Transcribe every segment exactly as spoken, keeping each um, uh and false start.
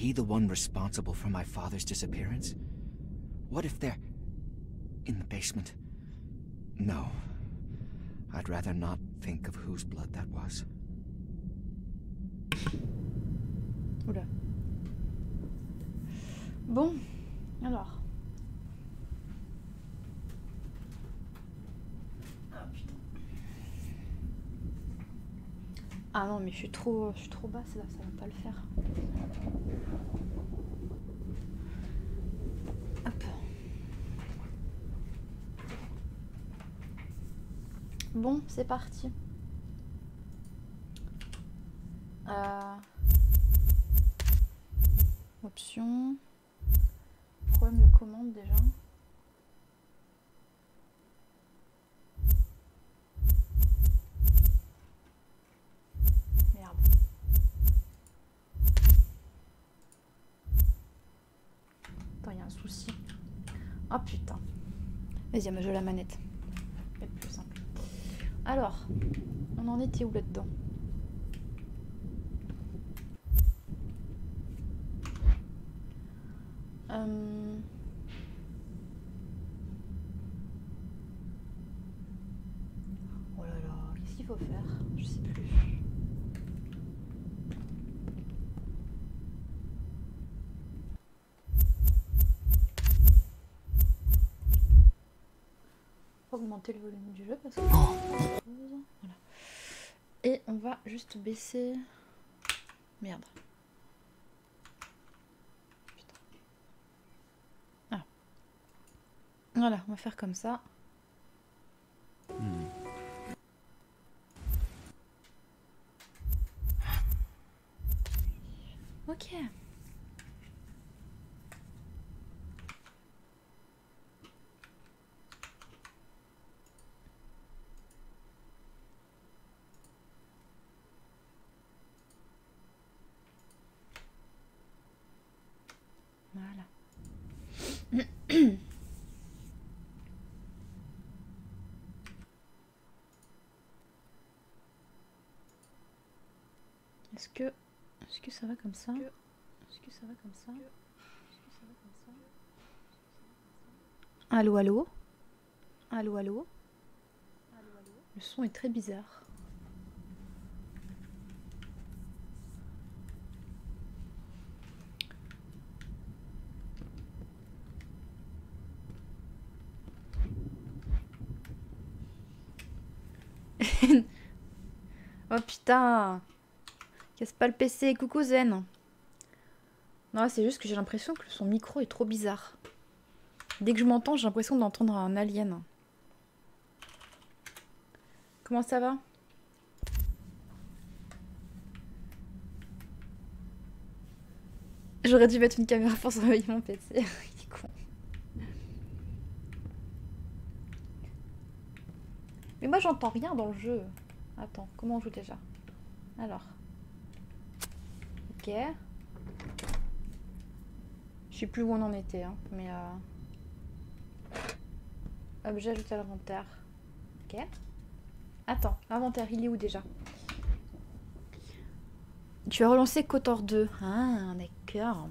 he the one responsible for my father's disappearance? What if they're in the basement? No. I'd rather not think of whose blood that was. Oula. Bon, alors. Ah putain. Ah non mais je suis trop, je suis trop basse là, ça va pas le faire. Hop. Bon, c'est parti. Euh... Option. Problème de commande déjà. Merde. Attends, il y a un souci. Oh putain. Vas-y, moi je la manette. Ça va être plus simple. Alors, on en était où là-dedans? Euh... Oh là là, qu'est-ce qu'il faut faire? Je sais plus. Augmenter le volume du jeu parce que... Voilà. Et on va juste baisser... Merde. Voilà, on va faire comme ça. Hmm. Ok. Voilà. Est-ce que, est-ce que ça va comme ça? Est-ce que ça va comme ça? Allô, allô? Allô, allô? Le son est très bizarre. Oh putain! Casse pas le P C, coucou Zen. Non, c'est juste que j'ai l'impression que son micro est trop bizarre. Dès que je m'entends, j'ai l'impression d'entendre un alien. Comment ça va? J'aurais dû mettre une caméra pour surveiller mon P C. Il est con. Mais moi j'entends rien dans le jeu. Attends, comment on joue déjà? Alors. Ok. Je sais plus où on en était, hein, mais... Euh... Objet ajouté à l'inventaire. Ok. Attends, l'inventaire, il est où déjà? Tu as relancé Kotor deux. Ah, d'accord.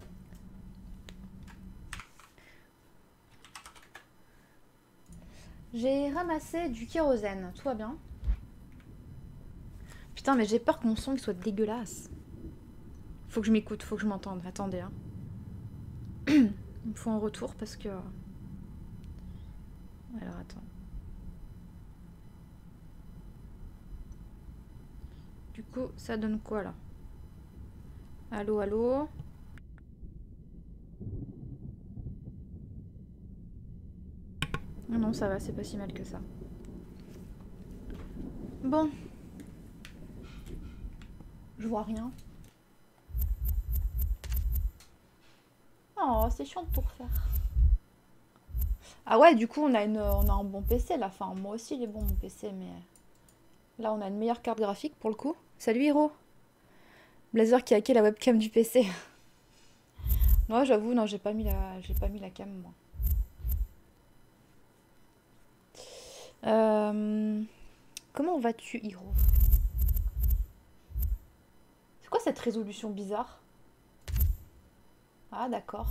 J'ai ramassé du kérosène. Tout va bien? Putain, mais j'ai peur que mon son il soit dégueulasse. Faut que je m'écoute, faut que je m'entende. Attendez, hein. Il me faut un retour parce que... Alors, attends. Du coup, ça donne quoi, là? Allô, allô? Non, non, ça va, c'est pas si mal que ça. Bon. Je vois rien. Oh, c'est chiant de tout refaire. Ah ouais, du coup, on a, une, on a un bon P C là. Enfin, moi aussi, il est bon mon P C, mais... Là, on a une meilleure carte graphique pour le coup. Salut, Hiro. Blazer qui a hacké la webcam du P C. Non, j'avoue, non, j'ai pas mis la, j'ai pas mis la cam, moi. Euh... Comment vas-tu, Hiro? C'est quoi cette résolution bizarre? Ah, d'accord.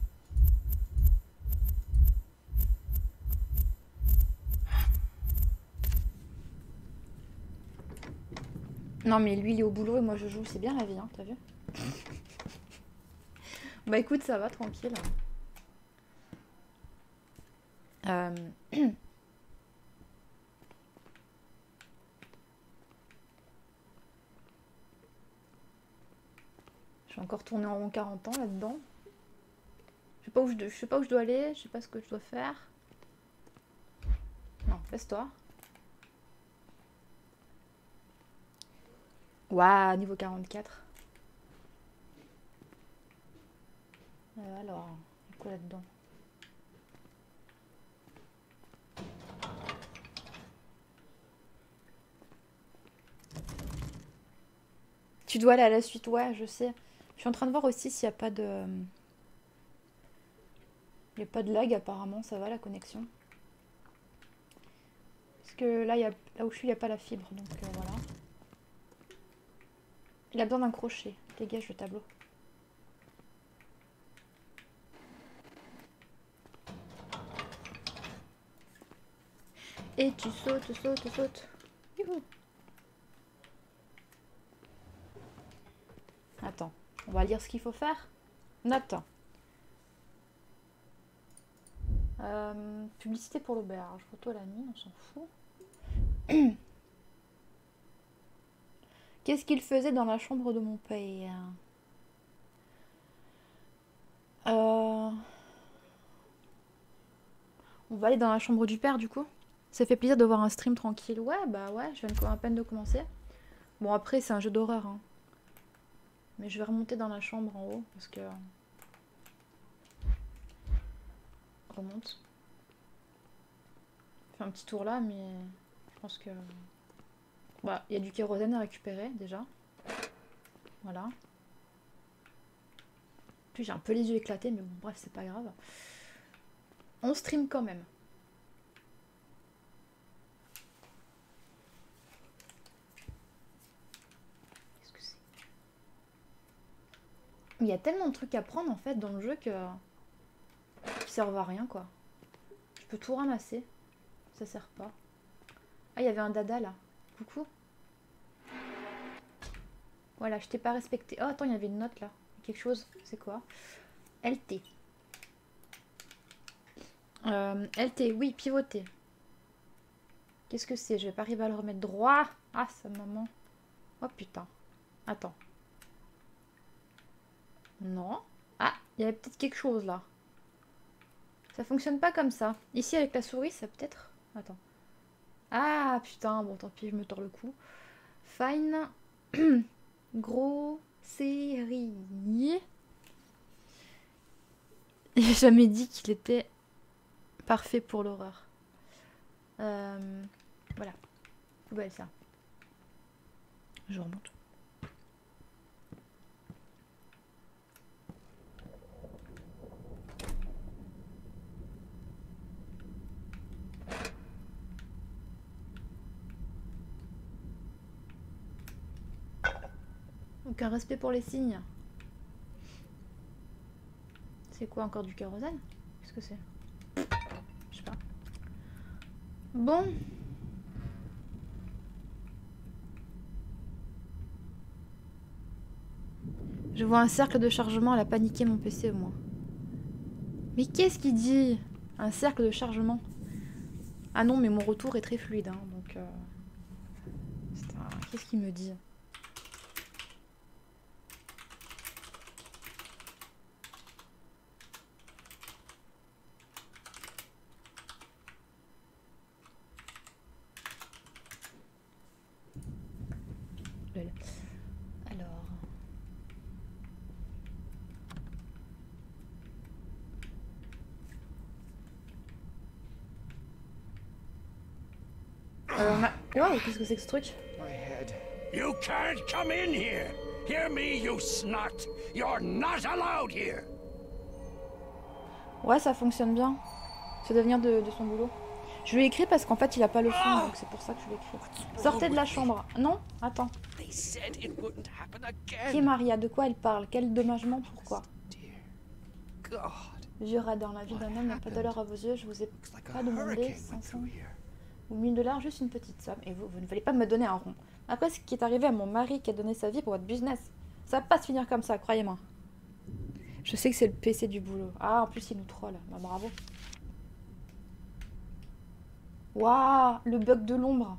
Non, mais lui, il est au boulot et moi, je joue. C'est bien la vie, hein, t'as vu? Bah écoute, ça va, tranquille. Euh... Je vais encore tourner en rond quarante ans là-dedans. Je sais pas où je, je sais pas où je dois aller, je sais pas ce que je dois faire. Non, laisse-toi. Waouh, niveau quarante-quatre. Euh, alors, il y a quoi là-dedans? Tu dois aller à la suite, ouais, je sais. Je suis en train de voir aussi s'il n'y a pas de... Il n'y a pas de lag apparemment, ça va la connexion. Parce que là, il y a... là où je suis, il n'y a pas la fibre, donc euh, voilà. Il a besoin d'un crochet. Dégage le tableau. Et tu sautes, sautes, sautes. Youhou. Attends, on va lire ce qu'il faut faire. Note. Euh, publicité pour l'auberge. Photo à la nuit, on s'en fout. Qu'est-ce qu'il faisait dans la chambre de mon père? euh... On va aller dans la chambre du père du coup. Ça fait plaisir de voir un stream tranquille. Ouais, bah ouais, je viens à peine de commencer. Bon, après, c'est un jeu d'horreur. Hein. Mais je vais remonter dans la chambre en haut parce que... Remonte. Fais un petit tour là, mais je pense que... Bah, il y a du kérosène à récupérer déjà. Voilà. Puis j'ai un peu les yeux éclatés, mais bon, bref, c'est pas grave. On stream quand même. Qu'est-ce que c'est? Il y a tellement de trucs à prendre en fait dans le jeu que... qui servent à rien quoi. Je peux tout ramasser. Ça sert pas. Ah, il y avait un dada là. Coucou. Voilà, je t'ai pas respecté. Oh, attends, il y avait une note là. Quelque chose. C'est quoi? L T. Euh, L T, oui, pivoter. Qu'est-ce que c'est? Je vais pas arriver à le remettre droit. Ah, ça maman. Oh putain. Attends. Non. Ah, il y avait peut-être quelque chose là. Ça fonctionne pas comme ça. Ici, avec la souris, ça peut-être... Attends. Ah, putain. Bon, tant pis, je me tords le cou. Fine. Gros série. J'ai jamais dit qu'il était parfait pour l'horreur. Euh, voilà. Poubelle ça. Je remonte. Aucun respect pour les signes. C'est quoi encore du kérosène? Qu'est-ce que c'est? Je sais pas. Bon. Je vois un cercle de chargement, elle a paniqué mon P C au moins. Mais qu'est-ce qu'il dit? Un cercle de chargement. Ah non, mais mon retour est très fluide, hein, donc... Euh... Qu'est-ce qu'il me dit? Alors... Euh, on a... Wow, qu'est-ce que c'est que ce truc? You can't come in here. Hear me, you snot. You're not allowed here. Ouais, ça fonctionne bien. Ça doit venir de, de son boulot. Je lui ai écrit parce qu'en fait, il a pas le son, donc c'est pour ça que je lui ai écrit. Sortez de la chambre. Non? Attends. Qui est Maria? De quoi elle parle? Quel dédommagement? Pourquoi? God. Vieux radin, la vie d'un homme n'a pas de valeur à vos yeux. Je vous ai Looks like a pas demandé hurricane cinq went cents through here. ou mille dollars, juste une petite somme. Et vous, vous ne voulez pas me donner un rond. Après ce qui est arrivé à mon mari qui a donné sa vie pour votre business, ça va pas se finir comme ça, croyez-moi. Je sais que c'est le P C du boulot. Ah, en plus il nous troll. Bah bravo. Waouh, le bug de l'ombre.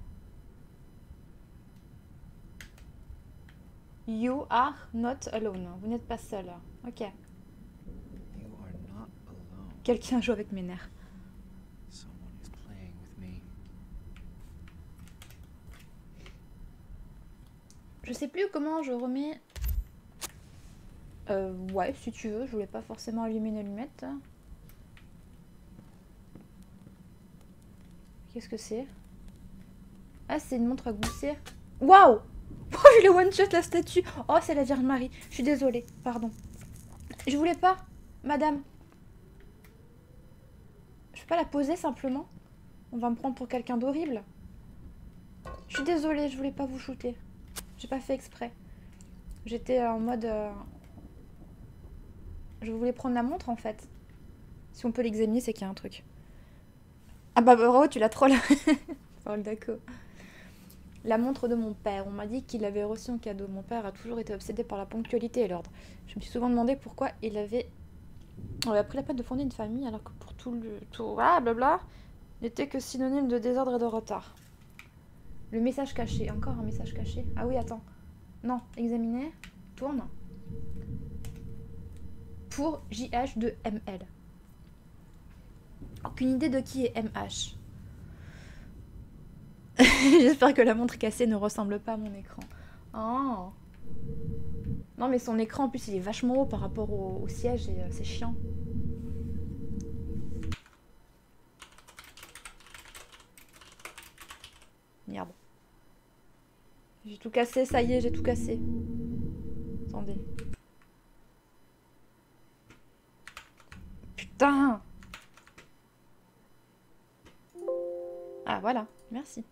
You are not alone. Vous n'êtes pas seul. Ok. You are not alone. Quelqu'un joue avec mes nerfs. Someone is playing with me. Je sais plus comment je remets... Euh, ouais, si tu veux. Je voulais pas forcément allumer une allumette. Qu'est-ce que c'est? Ah, c'est une montre à gousset. Waouh! Oh, il est one shot la statue. Oh, c'est la Vierge Marie. Je suis désolée, pardon. Je voulais pas, madame. Je peux pas la poser simplement? On va me prendre pour quelqu'un d'horrible. Je suis désolée, je voulais pas vous shooter. J'ai pas fait exprès. J'étais en mode... Euh... Je voulais prendre la montre en fait. Si on peut l'examiner, c'est qu'il y a un truc. Ah bah bravo, tu l'as troll. Parole d'accord. La montre de mon père. On m'a dit qu'il l'avait reçue en cadeau. Mon père a toujours été obsédé par la ponctualité et l'ordre. Je me suis souvent demandé pourquoi il avait... On avait pris la peine de fonder une famille alors que pour tout le... Tout... Ah, blabla, n'était que synonyme de désordre et de retard. Le message caché. Encore un message caché. Ah oui, attends. Non, examiner. Tourne. Pour J H de M L. Aucune idée de qui est M H. J'espère que la montre cassée ne ressemble pas à mon écran. Oh. Non mais son écran en plus il est vachement haut par rapport au, au siège et euh, c'est chiant. Merde. J'ai tout cassé, ça y est, j'ai tout cassé. Attendez. Putain! Ah voilà, merci.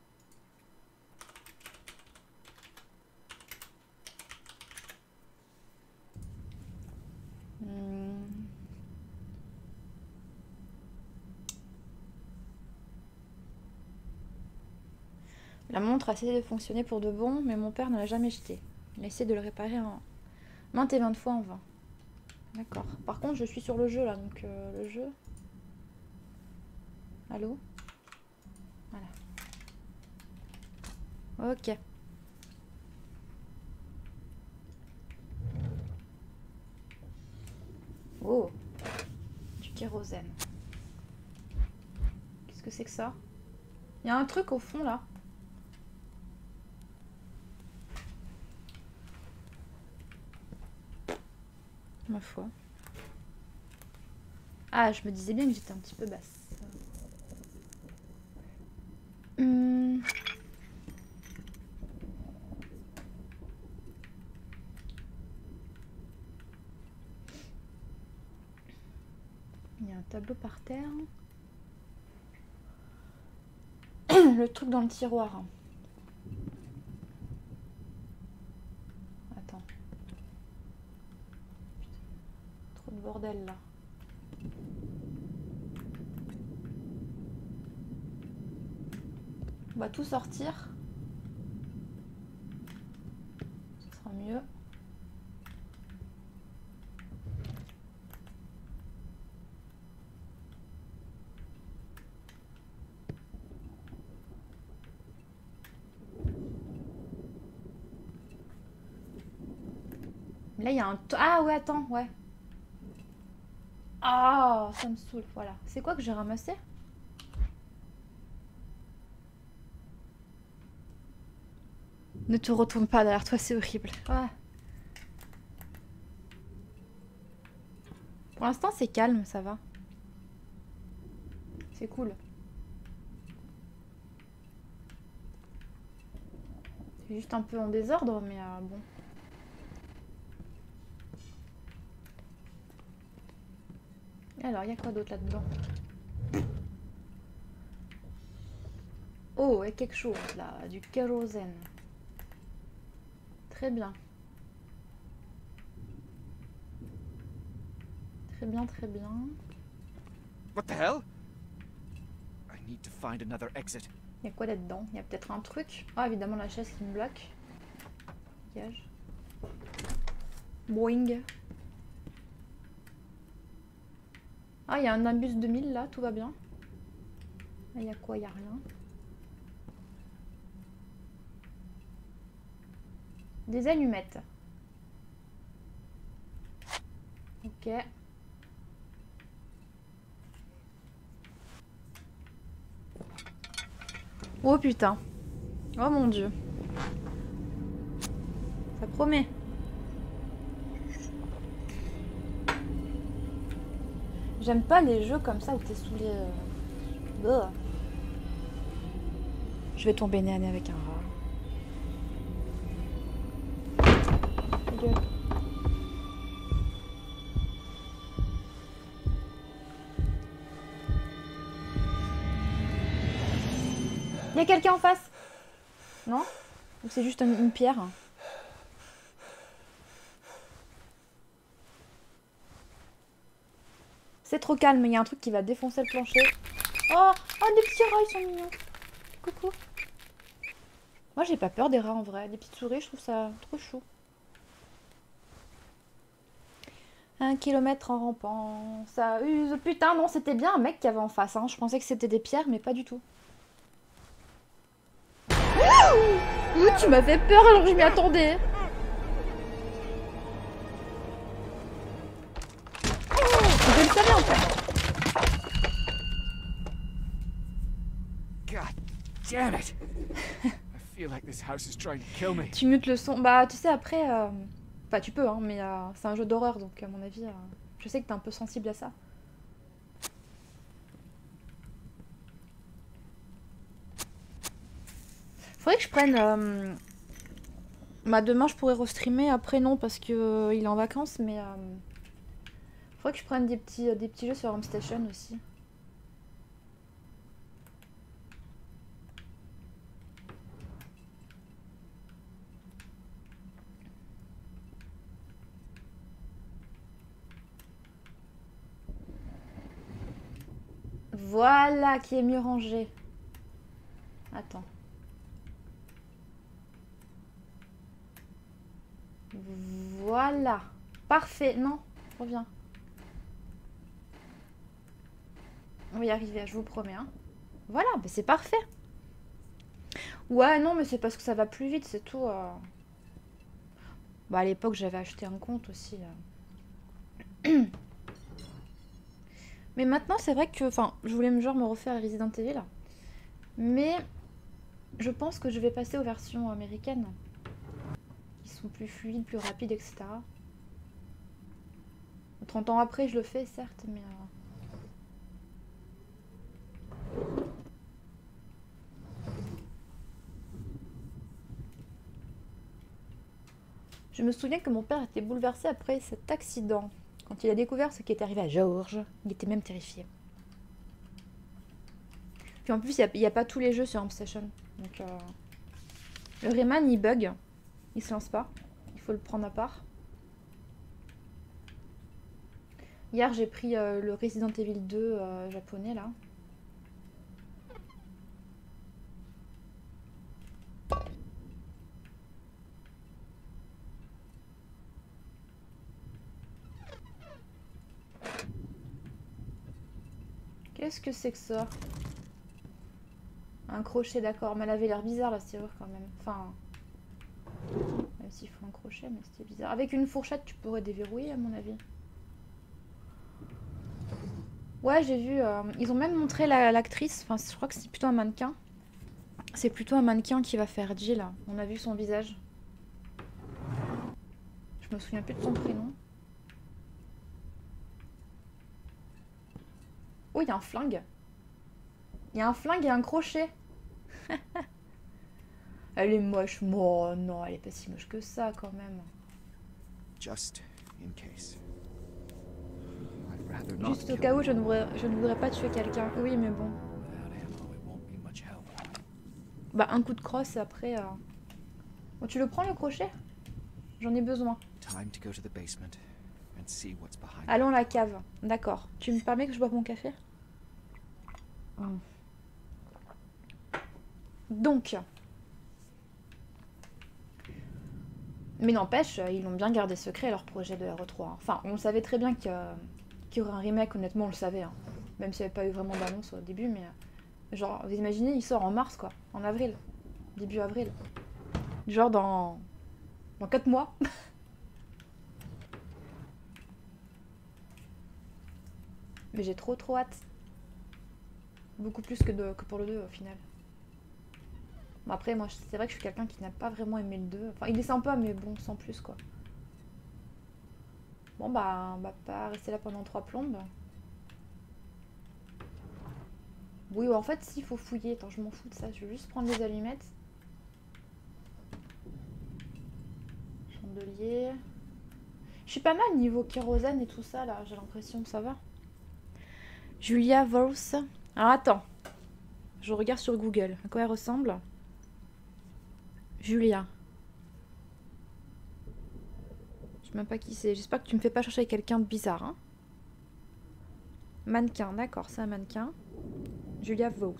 Hmm. La montre a essayé de fonctionner pour de bon, mais mon père ne l'a jamais jeté. Il a essayé de le réparer en maintes et maintes fois en vain. D'accord. Par contre, je suis sur le jeu là, donc euh, le jeu. Allô? Voilà. Ok. Oh, du kérosène. Qu'est-ce que c'est que ça? Il y a un truc au fond là. Ma foi. Ah, je me disais bien que j'étais un petit peu basse. Hum. Il y a un tableau par terre. Le truc dans le tiroir. Attends. Putain. Trop de bordel là. On va tout sortir. Ce sera mieux. Là, il y a un... Ah ouais, attends, ouais. Ah, ça me saoule, voilà. C'est quoi que j'ai ramassé? Ne te retourne pas derrière toi, c'est horrible. Ouais. Pour l'instant, c'est calme, ça va. C'est cool. C'est juste un peu en désordre, mais euh, bon. Et alors, il y a quoi d'autre là-dedans? Oh, il y a quelque chose là, du kérosène. Très bien. Très très bien, très bien. What the hell? I need to find another exit. Il y a quoi là-dedans? Il y a peut-être un truc. Ah, évidemment, la chaise qui me bloque. Dégage. Boing. Ah, il y a un Nimbus deux mille là, tout va bien. Il y a quoi? Il y a rien. Des allumettes. Ok. Oh putain. Oh mon dieu. Ça promet. J'aime pas les jeux comme ça où t'es sous les... Euh... Je vais tomber nez à nez avec un rat. Dieu. Il y a quelqu'un en face? Non? Ou c'est juste une, une pierre? C'est trop calme, il y a un truc qui va défoncer le plancher. Oh, oh, des petits rats, ils sont mignons. Coucou. Moi, j'ai pas peur des rats en vrai. Des petites souris, je trouve ça trop chou. Un kilomètre en rampant, ça use. Putain, non, c'était bien un mec qui avait en face. Hein. Je pensais que c'était des pierres, mais pas du tout. Ouh, tu m'as fait peur alors que je m'y attendais. Je le savais en fait. God damn it! I feel like this house is trying to kill me. Tu mutes le son. Bah, tu sais, après. Euh... Enfin, tu peux, hein, mais euh, c'est un jeu d'horreur donc, à mon avis, euh, je sais que t'es un peu sensible à ça. Faudrait que je prenne. Euh... Bah, demain, je pourrais restreamer. Après, non, parce que euh, il est en vacances, mais. Euh... Faudrait que je prenne des petits, euh, des petits jeux sur Home Station aussi. Voilà qui est mieux rangé. Attends. Voilà. Parfait. Non, reviens. On va y arriver, je vous promets. Hein. Voilà, bah c'est parfait. Ouais, non, mais c'est parce que ça va plus vite, c'est tout. Euh... Bah, à l'époque, j'avais acheté un compte aussi. Euh... Mais maintenant, c'est vrai que... Enfin, je voulais me genre me refaire Resident Evil. Mais je pense que je vais passer aux versions américaines. Qui sont plus fluides, plus rapides, et cetera. trente ans après, je le fais, certes, mais... Euh... Je me souviens que mon père était bouleversé après cet accident. Quand il a découvert ce qui était arrivé à George, il était même terrifié. Puis en plus, il n'y a, a pas tous les jeux sur Home Station. Donc, euh... le Rayman, il bug. Il se lance pas. Il faut le prendre à part. Hier, j'ai pris euh, le Resident Evil deux euh, japonais, là. Qu'est-ce que c'est que ça? Un crochet, d'accord. Mais elle avait l'air bizarre, la serrure, quand même. Enfin... Même s'il faut un crochet, mais c'était bizarre. Avec une fourchette, tu pourrais déverrouiller, à mon avis. Ouais, j'ai vu... Euh, ils ont même montré l'actrice. La, enfin, je crois que c'est plutôt un mannequin. C'est plutôt un mannequin qui va faire Jill. On a vu son visage. Je me souviens plus de son prénom. Oh, il y a un flingue. Il y a un flingue et un crochet. Elle est moche. Oh non, elle est pas si moche que ça quand même. Just in case. Juste au cas où je ne voudrais, je ne voudrais pas tuer quelqu'un. Oui, mais bon. Bah, un coup de crosse et après... Euh... Bon, tu le prends le crochet? J'en ai besoin. Time to go to the basement and and see what's behind. Allons à la cave. D'accord. Tu me permets que je boive mon café? Mm. Donc. Mais n'empêche, ils l'ont bien gardé secret leur projet de R E trois. Enfin, on savait très bien qu'il y, y aurait un remake, honnêtement, on le savait. Hein. Même s'il n'y avait pas eu vraiment d'annonce au début, mais. Genre, vous imaginez, il sort en mars, quoi. En avril. Début avril. Genre dans. Dans quatre mois. Mais j'ai trop trop hâte. Beaucoup plus que, de, que pour le deux au final. Bon, après, moi, c'est vrai que je suis quelqu'un qui n'a pas vraiment aimé le deux. Enfin, il est sympa, mais bon, sans plus, quoi. Bon, bah, on va pas rester là pendant trois plombes. Oui, en fait, s'il faut fouiller. Attends, je m'en fous de ça. Je vais juste prendre les allumettes. Chandelier. Je suis pas mal niveau kérosène et tout ça, là. J'ai l'impression que ça va. Julia Voss. Alors, attends. Je regarde sur Google. À quoi elle ressemble? Julia. Je sais même pas qui c'est. J'espère que tu me fais pas chercher quelqu'un de bizarre. Hein. Mannequin, d'accord, c'est un mannequin. Julia Voss.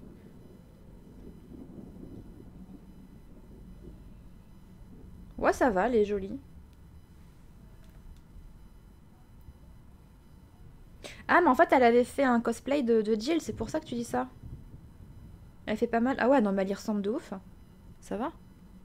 Ouais, ça va, elle est jolie. Ah, mais en fait, elle avait fait un cosplay de, de Jill, c'est pour ça que tu dis ça. Elle fait pas mal. Ah ouais, non, mais elle y ressemble de ouf. Ça va.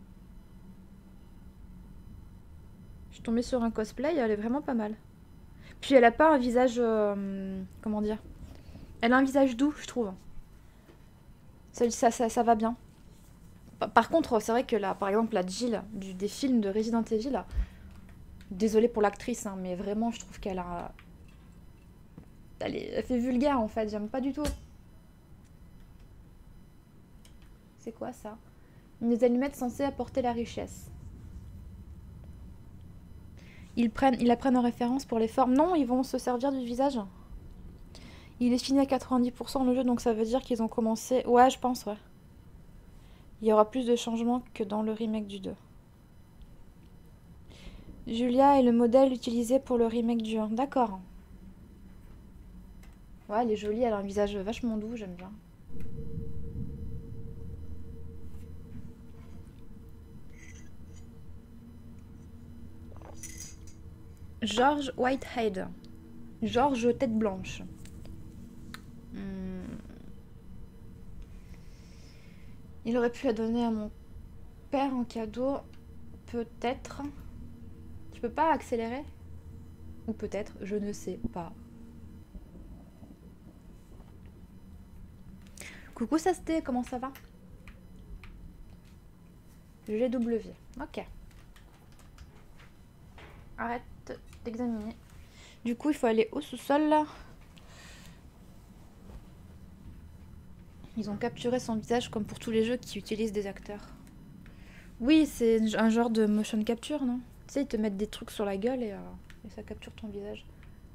Je suis tombée sur un cosplay, elle est vraiment pas mal. Puis elle a pas un visage... Euh, comment dire? Elle a un visage doux, je trouve. Ça, ça, ça, ça va bien. Par contre, c'est vrai que là, par exemple, la Jill du, des films de Resident Evil, là, désolée pour l'actrice, hein, mais vraiment, je trouve qu'elle a... Elle, est... elle fait vulgaire, en fait. J'aime pas du tout. C'est quoi, ça? Des allumettes censées apporter la richesse. Ils, prennent, ils la prennent en référence pour les formes. Non, ils vont se servir du visage. Il est fini à quatre-vingt-dix pour cent le jeu, donc ça veut dire qu'ils ont commencé... Ouais, je pense, ouais. Il y aura plus de changements que dans le remake du deux. Julia est le modèle utilisé pour le remake du un. D'accord. Ouais, elle est jolie, elle a un visage vachement doux, j'aime bien. George Whitehead. George Tête Blanche. Hmm. Il aurait pu la donner à mon père en cadeau. Peut-être. Tu peux pas accélérer? Ou peut-être, je ne sais pas. Coucou Sasté, comment ça va? G W. Ok. Arrête d'examiner. Du coup, il faut aller au sous-sol là. Ils ont capturé son visage comme pour tous les jeux qui utilisent des acteurs. Oui, c'est un genre de motion capture, non? Tu sais, ils te mettent des trucs sur la gueule et, euh, et ça capture ton visage.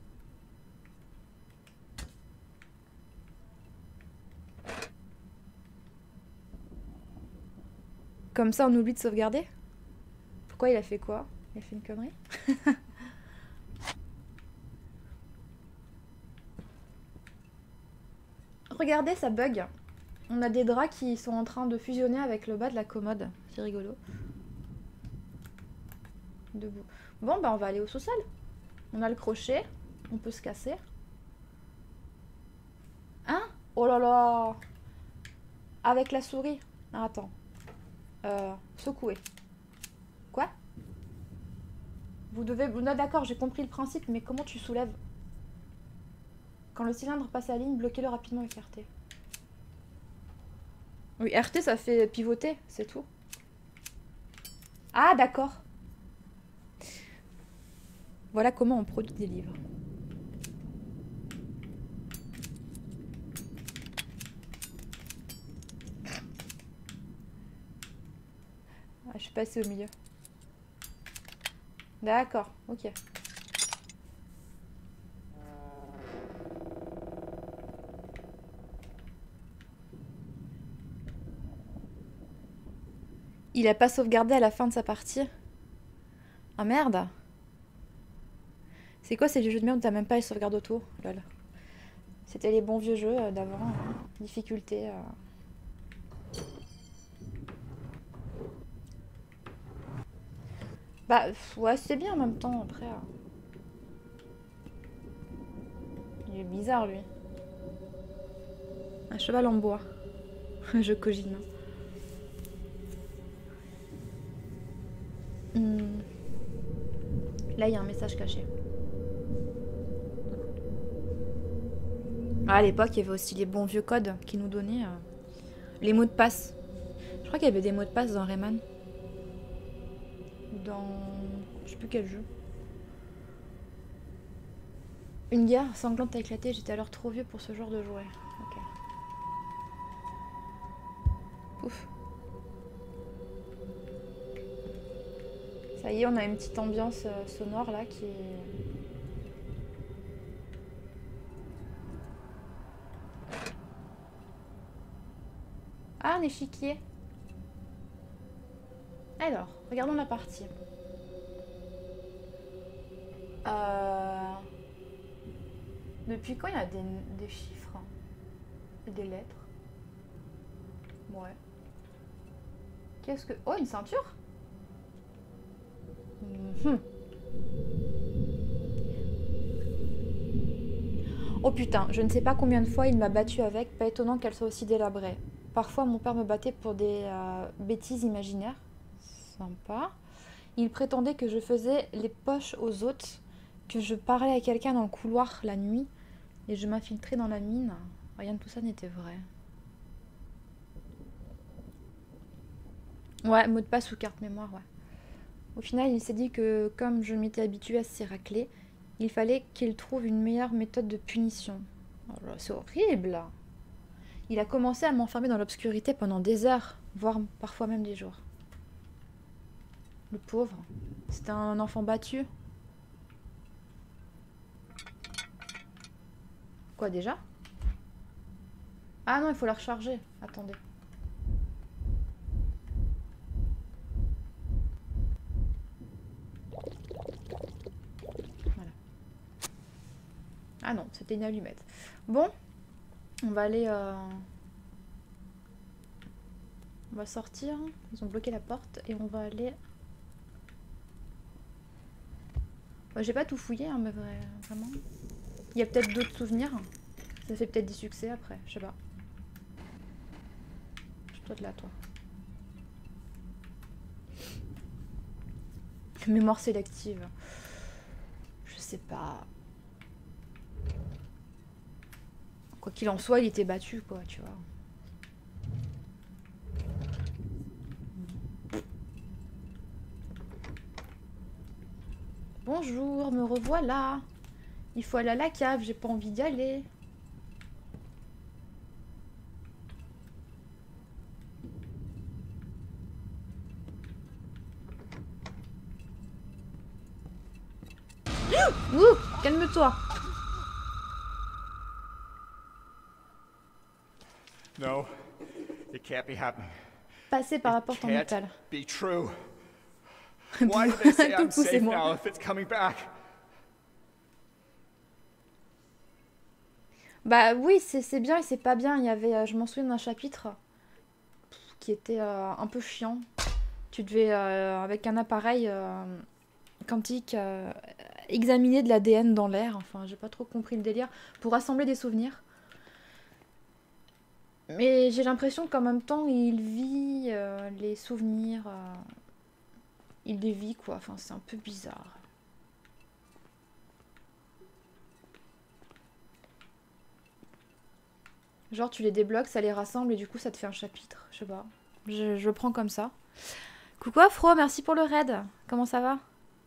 Comme ça, on oublie de sauvegarder? Pourquoi il a fait quoi? Il a fait une connerie? Regardez, ça bug. On a des draps qui sont en train de fusionner avec le bas de la commode. C'est rigolo. Debout. Bon, bah on va aller au sous-sol. On a le crochet. On peut se casser. Hein? Oh là là! Avec la souris. Ah, attends. Euh, secouer. Quoi? Vous devez... Non, d'accord, j'ai compris le principe, mais comment tu soulèves? Quand le cylindre passe la ligne, bloquez-le rapidement avec R T. Oui, R T, ça fait pivoter, c'est tout. Ah, d'accord. Voilà comment on produit des livres. Ah, je suis passée au milieu. D'accord, ok. Il a pas sauvegardé à la fin de sa partie. Ah merde. C'est quoi ces jeux de merde où t'as même pas les sauvegardes auto? Lol. C'était les bons vieux jeux euh, d'avant. Euh, difficulté. Euh... Bah, ouais, c'est bien en même temps, après. Euh... Il est bizarre, lui. Un cheval en bois. Je cogine. Hmm. Là, il y a un message caché. Ah, à l'époque, il y avait aussi les bons vieux codes qui nous donnaient euh, les mots de passe. Je crois qu'il y avait des mots de passe dans Rayman. Dans... je sais plus quel jeu. Une guerre sanglante a éclaté, j'étais alors trop vieux pour ce genre de jouet. Ok. Ouf. Ça y est, on a une petite ambiance euh, sonore là qui est... Ah, un échiquier. Alors, regardons la partie. Euh... Depuis quand il y a des, des chiffres et des lettres? Ouais. Qu'est-ce que... Oh, une ceinture? Mmh. Oh putain, je ne sais pas combien de fois il m'a battu avec, pas étonnant qu'elle soit aussi délabrée. Parfois mon père me battait pour des euh, bêtises imaginaires. Sympa. Il prétendait que je faisais les poches aux autres, que je parlais à quelqu'un dans le couloir la nuit, et je m'infiltrais dans la mine. Rien de tout ça n'était vrai. Ouais, mot de passe ou carte mémoire, ouais. Au final, il s'est dit que comme je m'étais habituée à se racler, il fallait qu'il trouve une meilleure méthode de punition. Oh, c'est horrible. Il a commencé à m'enfermer dans l'obscurité pendant des heures, voire parfois même des jours. Le pauvre. C'était un enfant battu. Quoi déjà? Ah non, il faut la recharger. Attendez. Voilà. Ah non, c'était une allumette. Bon, on va aller... Euh... On va sortir. Ils ont bloqué la porte et on va aller... Bah, j'ai pas tout fouillé, hein, mais vrai, vraiment. Il y a peut-être d'autres souvenirs. Ça fait peut-être des succès après, je sais pas. Je dois de là, toi. Mémoire sélective. Je sais pas. Quoi qu'il en soit, il était battu, quoi, tu vois. Bonjour, me revoilà. Il faut aller à la cave, j'ai pas envie d'y aller. Ouh, calme-toi. No, it can't be happening. Passez par la porte en métal. Be true. Why do they say I'm Coucou, c'est safe moi. now if it's coming back? Bah oui, c'est bien et c'est pas bien. Il y avait, euh, je m'en souviens d'un chapitre qui était euh, un peu chiant. Tu devais, euh, avec un appareil euh, quantique, euh, examiner de l'A D N dans l'air. Enfin, j'ai pas trop compris le délire. Pour rassembler des souvenirs. Mais j'ai l'impression qu'en même temps, il vit euh, les souvenirs. Euh, il les vit, quoi. Enfin, c'est un peu bizarre. Genre, tu les débloques, ça les rassemble et du coup, ça te fait un chapitre. Je sais pas. Je, je le prends comme ça. Coucou Afro, merci pour le raid. Comment ça va?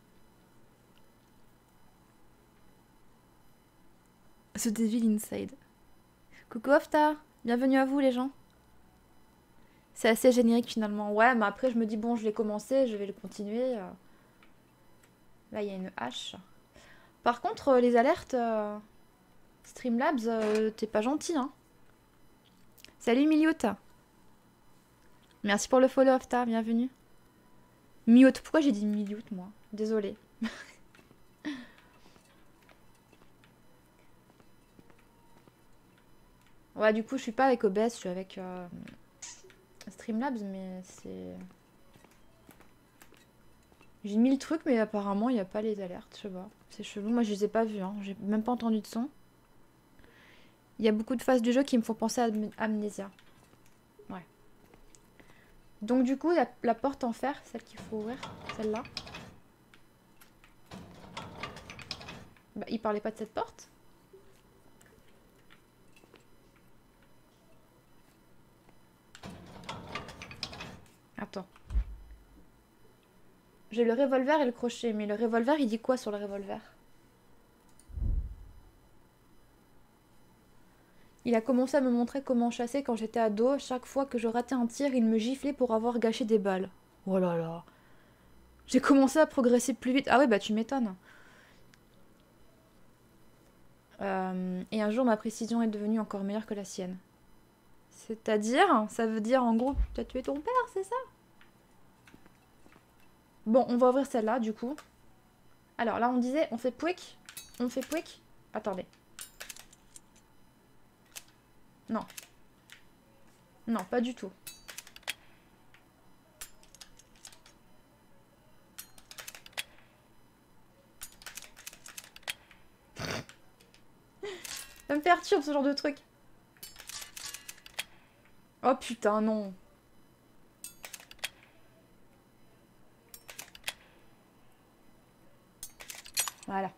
The Devil Inside. Coucou Ofta. Bienvenue à vous les gens. C'est assez générique finalement. Ouais, mais après je me dis bon, je l'ai commencé, je vais le continuer. Là, il y a une hache. Par contre, les alertes... Euh... Streamlabs, euh, t'es pas gentil, hein. Salut Miliout. Merci pour le follow, Ofta, bienvenue. Miliout, pourquoi j'ai dit Miliout, moi? Désolée. Ouais, du coup, je suis pas avec O B S, je suis avec euh, Streamlabs, mais c'est... J'ai mis le truc, mais apparemment, il n'y a pas les alertes, je sais pas. C'est chelou, moi je les ai pas vus, hein. J'ai même pas entendu de son. Il y a beaucoup de phases du jeu qui me font penser à Am Amnesia. Ouais. Donc du coup, la, la porte en fer, celle qu'il faut ouvrir, celle-là. Bah, il parlait pas de cette porte. Attends. J'ai le revolver et le crochet, mais le revolver, il dit quoi sur le revolver? Il a commencé à me montrer comment chasser quand j'étais ado. Chaque fois que je ratais un tir, il me giflait pour avoir gâché des balles. Oh là là. J'ai commencé à progresser plus vite. Ah ouais, bah tu m'étonnes. Euh, et un jour, ma précision est devenue encore meilleure que la sienne. C'est-à-dire, ça veut dire en gros, tu as tué ton père, c'est ça? Bon, on va ouvrir celle-là, du coup. Alors là, on disait, on fait pouic. On fait pouic. Attendez. Non. Non, pas du tout. Ça me perturbe ce genre de truc. Oh putain, non. Voilà.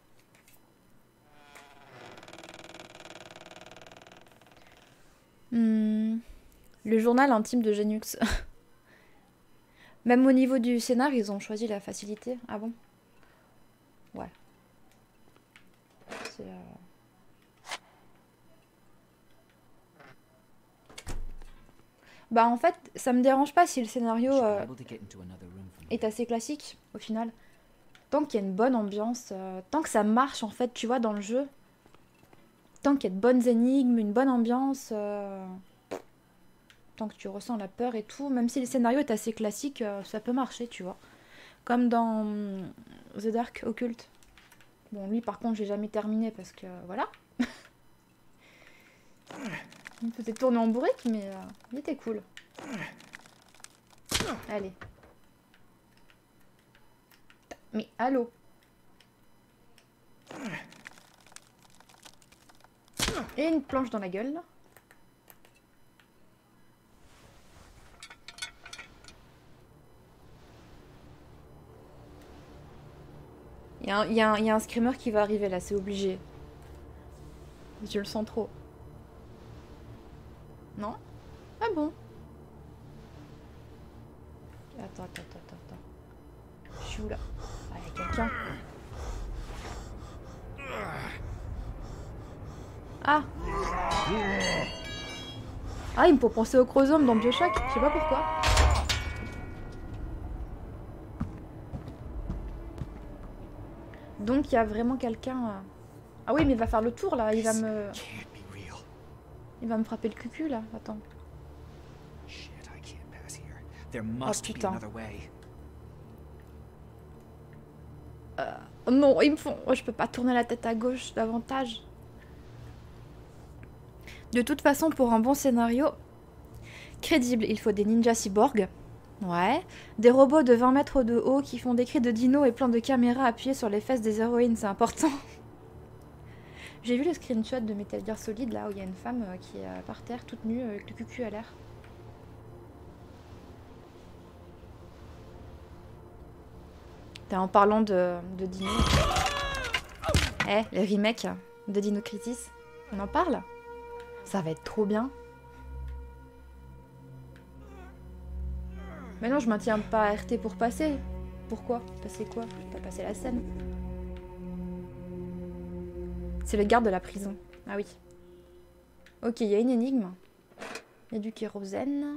Hmm. Le journal intime de Genux. Même au niveau du scénar, ils ont choisi la facilité. Ah bon? Ouais. C'est... Euh... Bah en fait, ça me dérange pas si le scénario euh, est assez classique, au final. Tant qu'il y a une bonne ambiance, euh, tant que ça marche en fait, tu vois, dans le jeu. Tant qu'il y a de bonnes énigmes, une bonne ambiance, euh, tant que tu ressens la peur et tout, même si le scénario est assez classique, euh, ça peut marcher, tu vois. Comme dans hum, The Dark Occult. Bon, lui par contre, j'ai jamais terminé parce que, voilà. Il me faisait tourner en bourrique, mais euh, il était cool. Allez. Mais allô? Et une planche dans la gueule. Il y, y, y a un screamer qui va arriver là, c'est obligé. Je le sens trop. Non? Ah bon? Attends, attends, attends, attends. Je suis où là? Ah, il y a quelqu'un. Ah! Ah, il me faut penser au chromosome dans Bioshock, je sais pas pourquoi. Donc il y a vraiment quelqu'un... Euh... Ah oui, mais il va faire le tour là, il va me... Il va me frapper le cucu là, attends. Oh putain. Euh, non, ils me font... Oh, je peux pas tourner la tête à gauche davantage. De toute façon, pour un bon scénario crédible, il faut des ninjas cyborgs. Ouais. Des robots de vingt mètres de haut qui font des cris de dino et plein de caméras appuyées sur les fesses des héroïnes, c'est important. J'ai vu le screenshot de Metal Gear Solid, là, où il y a une femme euh, qui est euh, par terre, toute nue, avec le cucu à l'air. En parlant de, de Dino. Eh, hey, le remake de Dino Crisis, on en parle? Ça va être trop bien. Mais non, je maintiens pas R T pour passer. Pourquoi? Passer quoi? Je peux pas passer la scène. C'est le garde de la prison. Ah oui. Ok, il y a une énigme. Il y a du kérosène.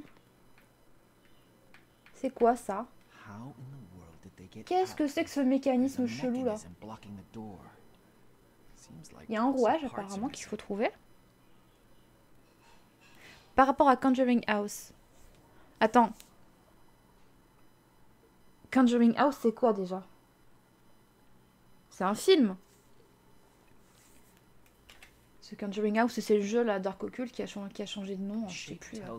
C'est quoi ça? Qu'est-ce que c'est que ce mécanisme chelou là? Il y a un rouage apparemment qu'il faut trouver. Par rapport à Conjuring House. Attends. Conjuring House, c'est quoi déjà? C'est un film. Ce Conjuring House, c'est le jeu là, Dark Occult qui a, changé, qui a changé de nom, je sais plus. Là.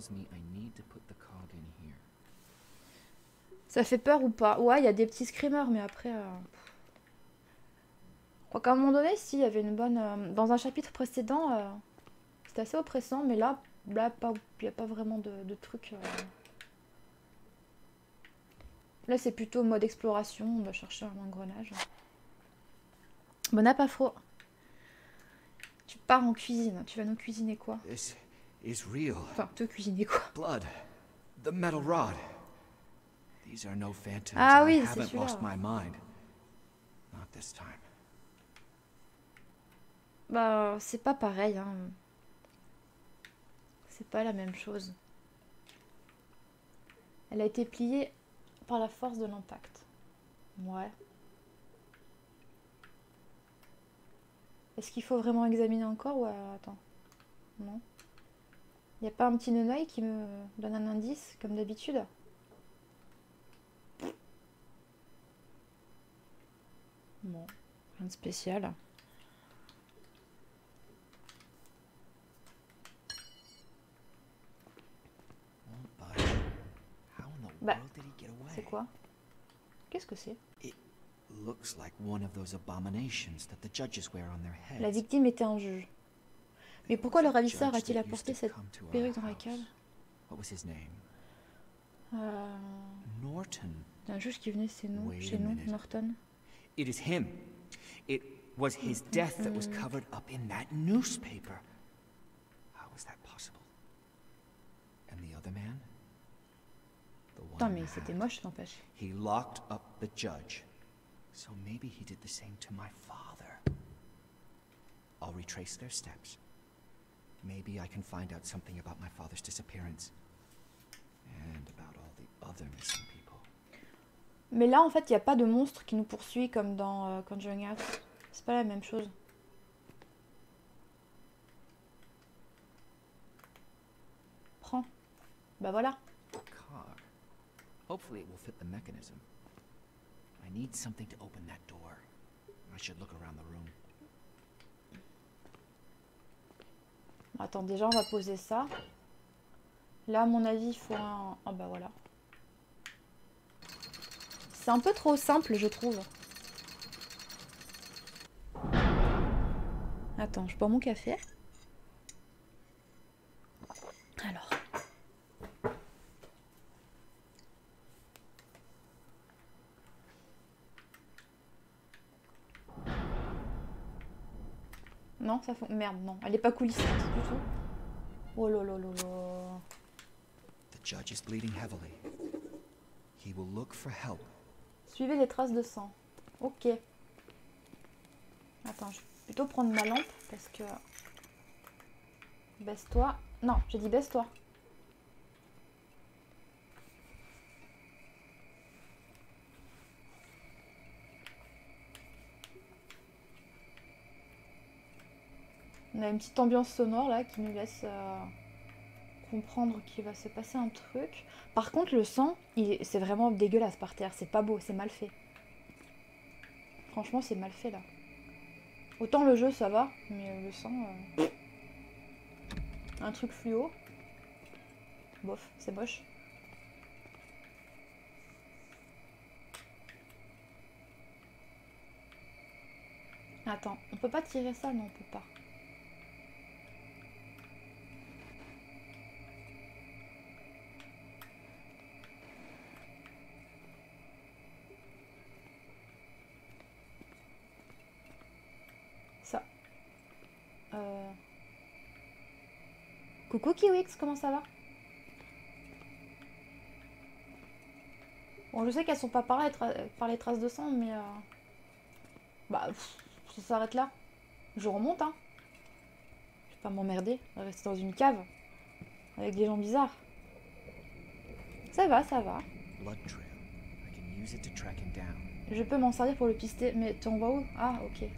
Ça fait peur ou pas? Ouais, il y a des petits screamers, mais après... Euh... Je crois qu'à un moment donné, si, il y avait une bonne... Euh... Dans un chapitre précédent, euh... c'était assez oppressant, mais là, là il n'y a pas vraiment de, de trucs... Euh... Là, c'est plutôt mode exploration, on va chercher un engrenage. Bon app afro. Tu pars en cuisine, tu vas nous cuisiner quoi? This is real. Enfin, te cuisiner quoi? Blood. The metal rod. These are no phantoms. Ah oui, I c'est haven't lost celui-là. my mind. Not this time. Bah, c'est pas pareil, hein. C'est pas la même chose. Elle a été pliée par la force de l'impact. Ouais. Est-ce qu'il faut vraiment examiner encore ou euh, attends. Non. Il n'y a pas un petit neneuil qui me donne un indice, comme d'habitude? Bon, rien de spécial. Bah, c'est quoi? Qu'est-ce que c'est? Looks like one of those abominations that the judges wear on their heads. La victime était un juge. Mais pourquoi le ravisseur a-t-il apporté cette perruque dans la cave? What was his name? Euh... Norton. Un juge qui venait chez nous, Wait chez a nous, minute. Norton. It is him. It was his death that was covered up in that newspaper. How was that possible? And the other man? The one Putain, in mais the c'était hat. moche, n'empêche. He locked up the judge. So maybe he did the same to my father. I'll retrace their steps. Maybe I can find out something about my father's disappearance. And about all the other missing people. Mais là, en fait, il n'y a pas de monstre qui nous poursuit comme dans euh, Conjuring House. C'est pas la même chose. Prends. Bah voilà. Cog. Hopefully it will fit the mechanism. I need something to open that door. I should look around the room. Attends, déjà, on va poser ça. Là, à mon avis, il faut un... Ah bah voilà. C'est un peu trop simple, je trouve. Attends, je bois mon café. Alors. Non, ça fait... Merde, non. Elle est pas coulissante du tout. Oh là là là là. The judge is bleeding heavily. He will look for help. Suivez les traces de sang. Ok. Attends, je vais plutôt prendre ma lampe parce que... Baisse-toi. Non, j'ai dit baisse-toi. On a une petite ambiance sonore là qui nous laisse euh, comprendre qu'il va se passer un truc. Par contre, le sang, c'est vraiment dégueulasse par terre. C'est pas beau, c'est mal fait. Franchement, c'est mal fait là. Autant le jeu, ça va, mais le sang... Euh... Un truc fluo. Bof, c'est moche. Attends, on peut pas tirer ça? Non, on peut pas. Ça. Euh... Coucou Kiwix, comment ça va? Bon, je sais qu'elles sont pas par, là, par les traces de sang, mais... Euh... Bah, pff, ça s'arrête là. Je remonte, hein. Je vais pas m'emmerder, rester dans une cave. Avec des gens bizarres. Ça va, ça va. Blood trail. I can use it to track him down. Je peux m'en servir pour le pister. Mais tu en vas où? Ah, ok.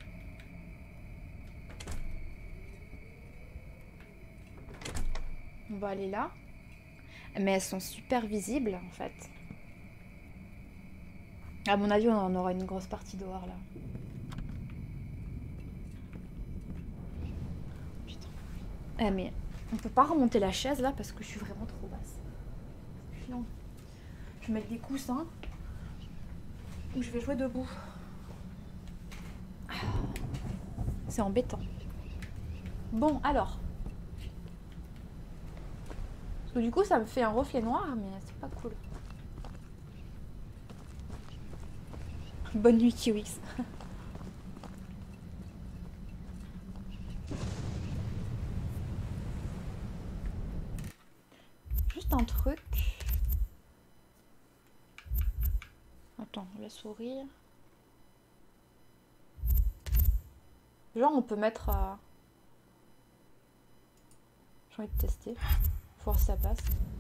On va aller là. Mais elles sont super visibles, en fait. À mon avis, on en aura une grosse partie dehors, là. Eh mais on peut pas remonter la chaise là parce que je suis vraiment trop basse. Non. Je vais mettre des coussins ou je vais jouer debout. C'est embêtant. Bon alors. Parce que du coup ça me fait un reflet noir mais c'est pas cool. Bonne nuit Kiwix. Juste un truc. Attends, la souris. Genre on peut mettre... Euh... J'ai envie de tester. Faut voir si ça passe.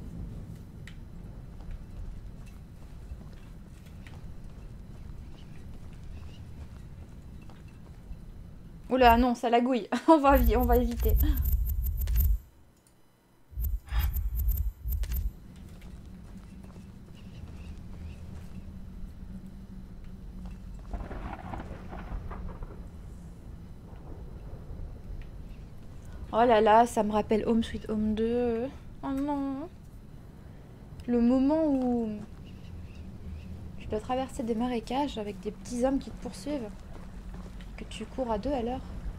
Oula non, ça lagouille. on, va, on va éviter. Oh là là, ça me rappelle Home Sweet Home deux. Oh non. Le moment où tu dois traverser des marécages avec des petits hommes qui te poursuivent. Que tu cours à deux à l'heure.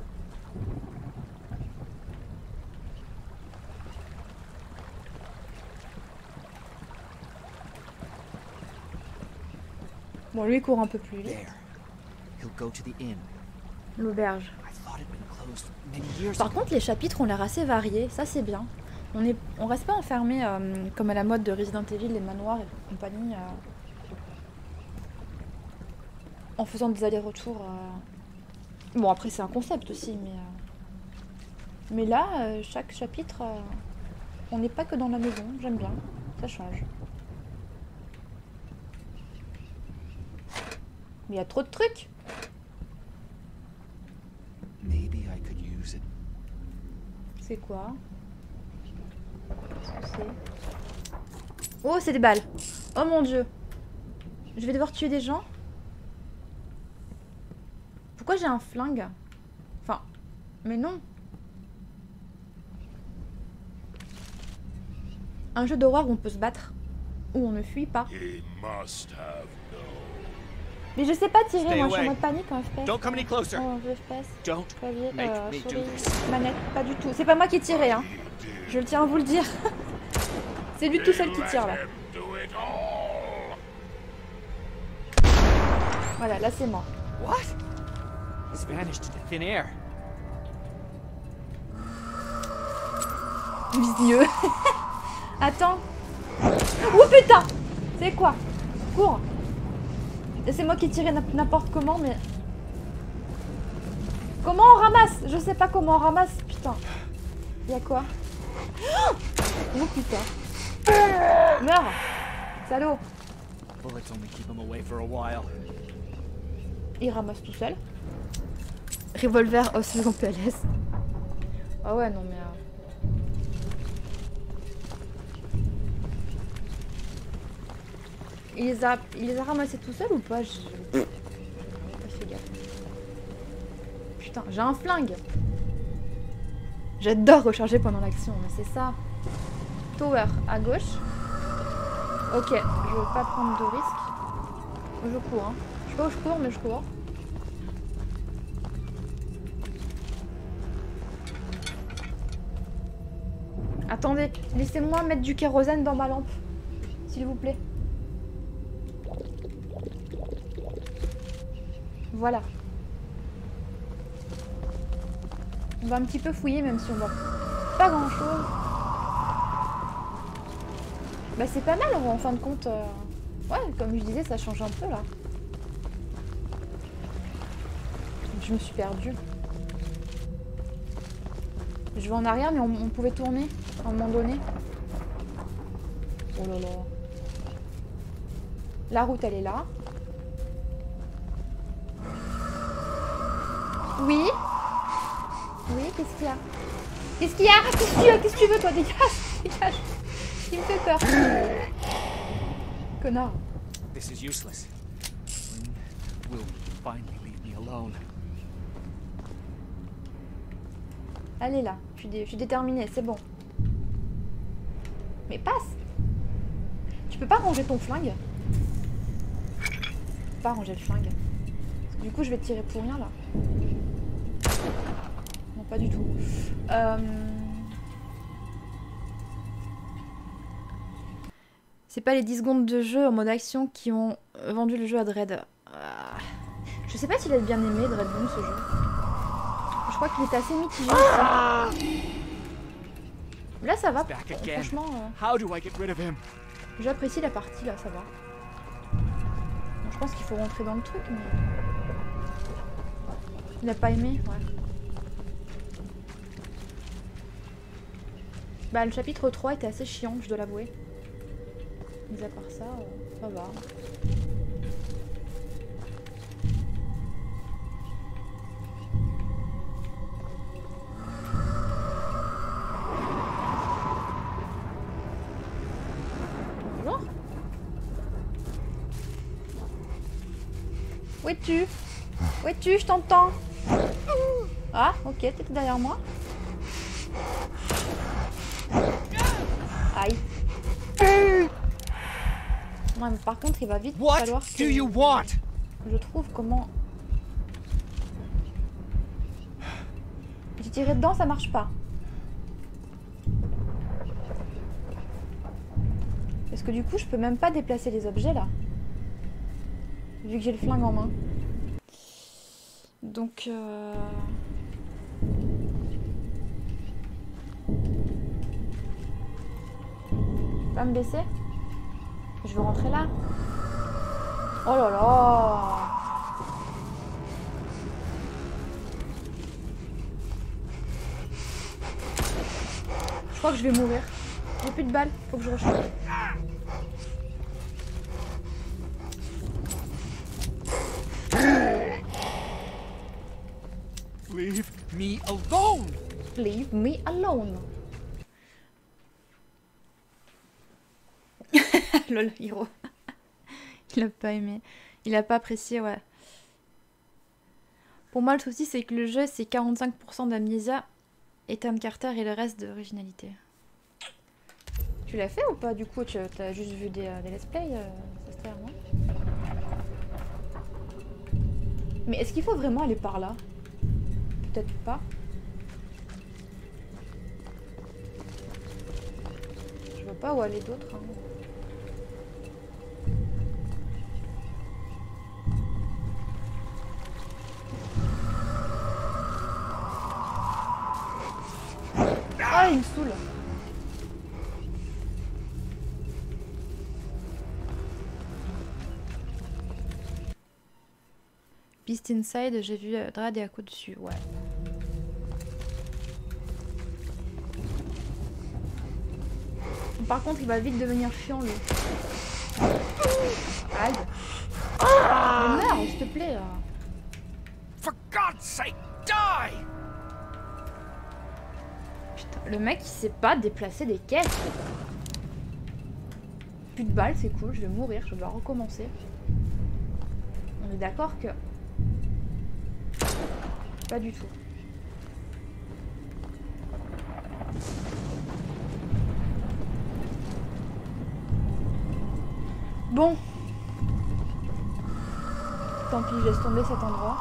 Bon, lui il court un peu plus vite. L'auberge. Par contre, les chapitres ont l'air assez variés, ça c'est bien. On est, on reste pas enfermé euh, comme à la mode de Resident Evil, les manoirs et compagnie, euh, en faisant des allers-retours. Euh... Bon, après c'est un concept aussi, mais euh... mais là, euh, chaque chapitre, euh, on n'est pas que dans la maison. J'aime bien, ça change. Mais il y a trop de trucs. C'est quoi? Qu'est-ce que c'est? Oh, c'est des balles. Oh mon dieu. Je vais devoir tuer des gens? Pourquoi j'ai un flingue? Enfin, mais non. Un jeu d'horreur où on peut se battre. Où on ne fuit pas. Mais je sais pas tirer, moi je suis en mode panique en F P S. Don't come any closer. Oh, F P S. Don't clavier, make euh, me souris, do this. manette, pas du tout. C'est pas moi qui ai tiré, hein. Je le tiens à vous le dire. C'est lui tout seul qui tire là. Voilà, là c'est moi. What? He's vanished into thin air. Visieux. Attends. Oh putain. C'est quoi? Cours. C'est moi qui ai tiré n'importe comment, mais... Comment on ramasse? Je sais pas comment on ramasse, putain. Y'a quoi? Oh putain. Meurs. Salaud. Il ramasse tout seul. Revolver Oslo P L S. Ah ouais, non mais... Euh... Il les, a, il les a ramassés tout seul ou pas? J'ai pas fait gaffe. Putain, j'ai un flingue. J'adore recharger pendant l'action, mais c'est ça. Tower à gauche. Ok, je veux pas prendre de risques. Je cours, hein. Je sais pas où je cours, mais je cours. Attendez, laissez-moi mettre du kérosène dans ma lampe. S'il vous plaît. Voilà. On va un petit peu fouiller même si on voit pas grand chose. Bah c'est pas mal en fin de compte. Euh... Ouais, comme je disais, ça change un peu là. Je me suis perdue. Je vais en arrière mais on, on pouvait tourner à un moment donné. Oh là là. La route elle est là. Oui. Oui, qu'est-ce qu'il y a? Qu'est-ce qu'il y a? Qu'est-ce qu'il y a? Qu'est-ce que tu veux, toi? Dégage! Dégage! Il me fait peur. Connard. This is useless. When will finally leave me alone? Allez là, je suis, dé... je suis déterminée, c'est bon. Mais passe. Tu peux pas ranger ton flingue? Je peux pas ranger le flingue. Parce que du coup je vais tirer pour rien là. Non pas du tout. Euh... C'est pas les dix secondes de jeu en mode action qui ont vendu le jeu à Dread. Euh... Je sais pas s'il a bien aimé Dreadbone ce jeu. Je crois qu'il est assez mitigé. Ah là ça va, franchement. Euh... J'apprécie la partie là, ça va. Bon, je pense qu'il faut rentrer dans le truc, mais... Il a pas aimé, ouais. Bah le chapitre trois était assez chiant, je dois l'avouer. Mais à part ça, euh, ça va. Bonjour. Où es-tu? Où es-tu? Je t'entends. Ah, ok, t'étais derrière moi. Aïe. Non, mais par contre, il va vite falloir que... do you want? Je trouve comment... J'ai tiré dedans, ça marche pas. Est-ce que du coup, je peux même pas déplacer les objets, là? Vu que j'ai le flingue en main. Donc... Euh... Pas me baisser? Je veux rentrer là. Oh là là. Je crois que je vais mourir. J'ai plus de balles, faut que je recharge. Leave me alone. Leave me alone. Lol, Hiro. Il a pas aimé. Il a pas apprécié, ouais. Pour moi, le souci, c'est que le jeu, c'est quarante-cinq pour cent d'Amnesia, Ethan Carter et le reste d'originalité. Tu l'as fait ou pas? Du coup, tu as juste vu des, des let's play, euh, ça se terre, non? Mais est-ce qu'il faut vraiment aller par là? Peut-être pas. Je vois pas où aller d'autre. Hein. Ah, il me saoule. Beast Inside, j'ai vu euh, Drad et à coup dessus, ouais. Par contre, il va vite devenir chiant, lui. Aïe. Mais meurs, s'il te plaît, là. For God's sake, die! Putain, le mec, il sait pas déplacer des caisses. Plus de balles, c'est cool, je vais mourir, je dois recommencer. On est d'accord que... Pas du tout. Bon. Tant pis, je laisse tomber cet endroit.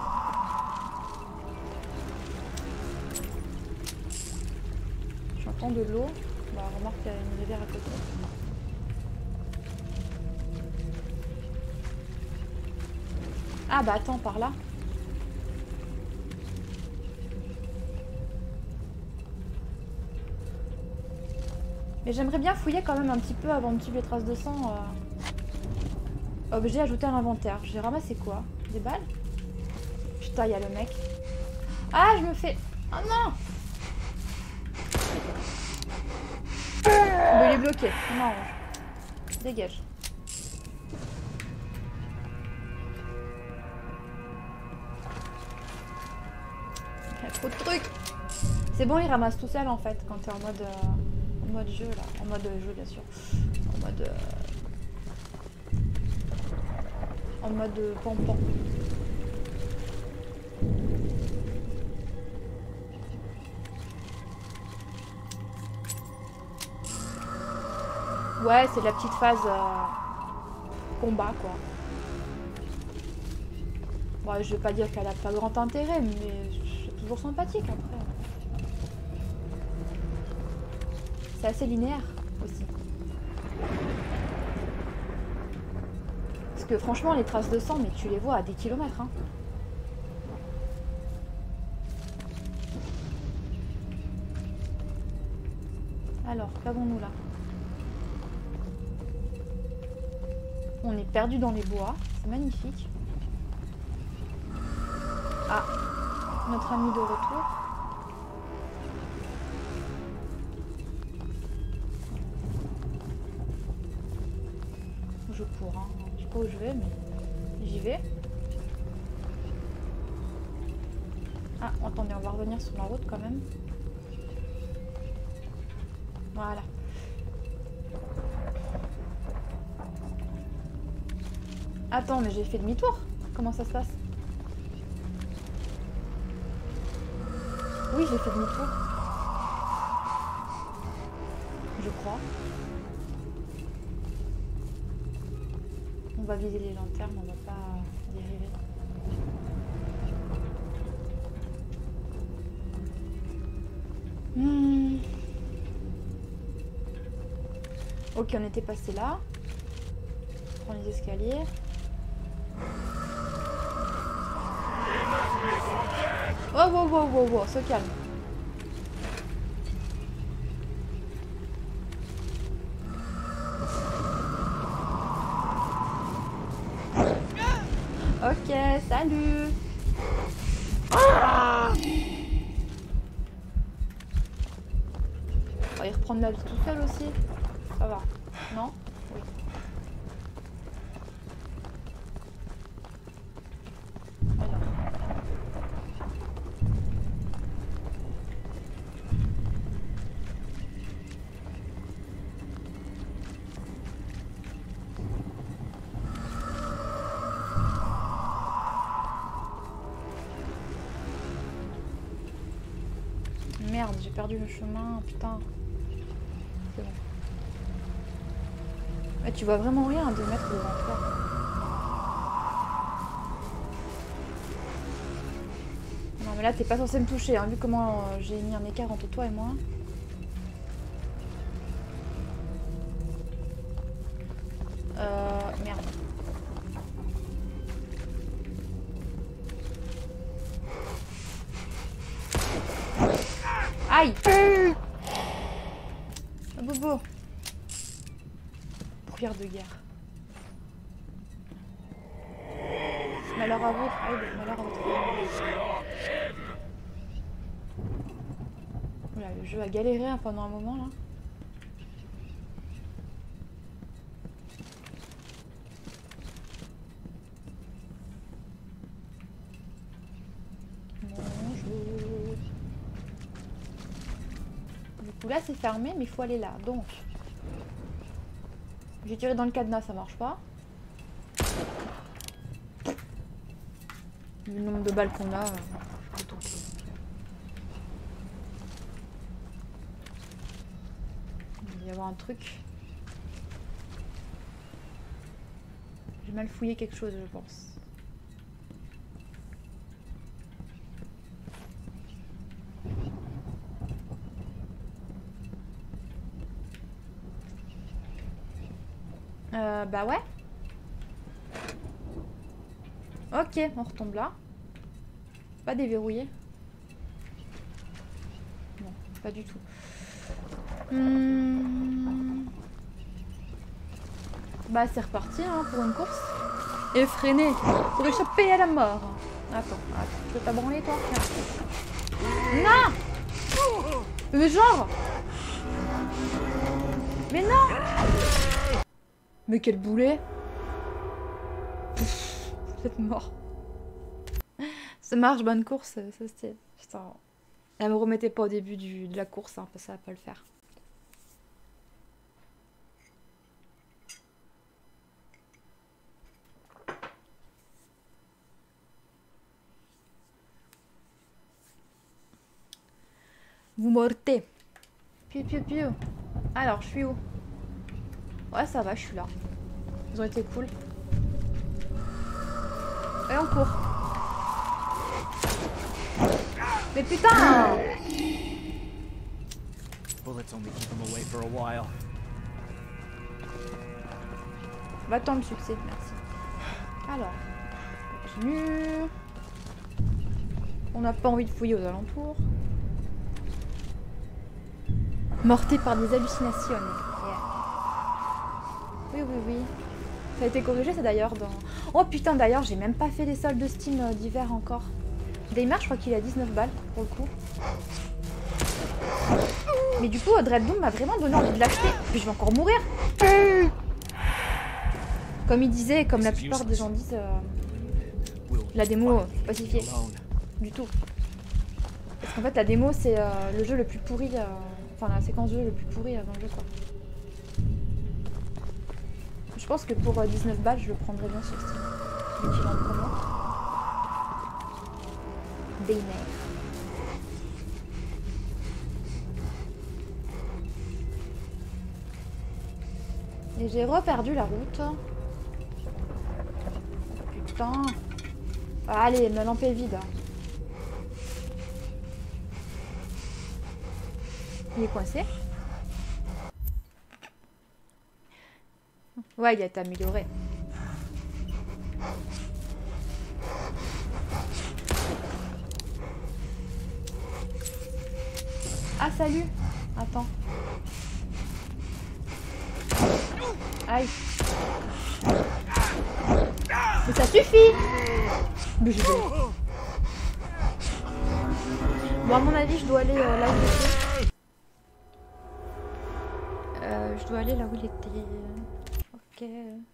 J'entends de l'eau. Bah, remarque qu'il y a une rivière à côté. Ah bah attends, par là. Mais j'aimerais bien fouiller quand même un petit peu avant de suivre les traces de sang. Euh... Objet ajouté à l'inventaire. J'ai ramassé quoi? Des balles? Putain, il y a le mec. Ah, je me fais... Oh non! Bon, il est bloqué. Non. Dégage. Il y a trop de trucs. C'est bon, il ramasse tout seul en fait quand t'es en mode... Euh... En mode jeu là. En mode jeu bien sûr. En mode... Euh... En mode pampan. Ouais, c'est la petite phase euh, combat, quoi. Bon, je vais pas dire qu'elle a pas grand intérêt, mais c'est toujours sympathique après. C'est assez linéaire aussi. Parce que franchement, les traces de sang, mais tu les vois à des kilomètres. Hein. Alors, qu'avons-nous là? On est perdu dans les bois, c'est magnifique. Ah, notre ami de retour. Je cours, hein. Je sais pas où je vais, mais j'y vais. Ah, attendez, on va revenir sur la route quand même. Voilà. Attends, mais j'ai fait demi-tour. Comment ça se passe? Oui, j'ai fait demi-tour. Je crois. On va viser les lanternes, on va pas dériver. Hmm. Ok, on était passé là. On prend les escaliers. Oh, wow, wow, wow, wow, se calme. Ok, salut. Ah, on va y reprendre la vie tout seul aussi. Ça va. Non? Oui. Alors. Merde, j'ai perdu le chemin, putain. C'est bon. Ouais, tu vois vraiment rien à deux mètres devant toi. Non mais là t'es pas censé me toucher, hein, vu comment euh, j'ai mis un écart entre toi et moi. Euh... Merde. Aïe! Ah, bobo! Brouillard de guerre. Malheur à vous, aïe, malheur à votre Oula, le jeu a galéré hein, pendant un moment là. Bonjour. Du coup là c'est fermé mais il faut aller là. Donc j'ai tiré dans le cadenas, ça marche pas. Le nombre de balles qu'on a, c'est tout. Il va y avoir un truc. J'ai mal fouillé quelque chose, je pense. Euh, bah ouais. Ok, on retombe là. Pas déverrouillé. Non, pas du tout. Hum... Bah c'est reparti hein, pour une course. Effréné, pour échapper à la mort. Attends, attends, tu peux t'abranler toi? Non. Mais genre. Mais non. Mais quel boulet. Vous êtes mort. Ça marche, bonne course, ça c'était. Putain. Elle me remettait pas au début du, de la course, hein, parce que ça va pas le faire. Vous mortez. Piu piu piu. Alors, je suis où? Ouais, ça va, je suis là. Ils ont été cool. Et on court. Mais putain! Bullets only keep him away for a while. Va-t'en le succès, merci. Alors, on continue. On n'a pas envie de fouiller aux alentours. Morté par des hallucinations. Yeah. Oui, oui, oui. Ça a été corrigé, ça d'ailleurs dans... Oh putain, d'ailleurs, j'ai même pas fait les soldes de Steam euh, d'hiver encore. Daymar, je crois qu'il a dix-neuf balles, pour le coup. Mais du coup, Dread Doom m'a vraiment donné envie de l'acheter. Puis je vais encore mourir. Comme il disait, comme la plupart des gens disent, euh, la démo, faut pas s'y fier. Du tout. Parce qu'en fait, la démo, c'est euh, le jeu le plus pourri... Euh... Enfin, la séquence de jeu le plus pourri avant le jeu, quoi. Je pense que pour dix-neuf balles, je le prendrais bien sur Steam. Celui qui est en promo. Daymar. Et j'ai reperdu la route. Putain. Allez, ma lampe est vide. Il est coincé. Ouais, il a été amélioré. Ah, salut. Attends. Aïe. Mais ça suffit. Mais je vais... Bon, à mon avis, je dois aller euh, là où il était. Euh, je dois aller là où il était. Ok.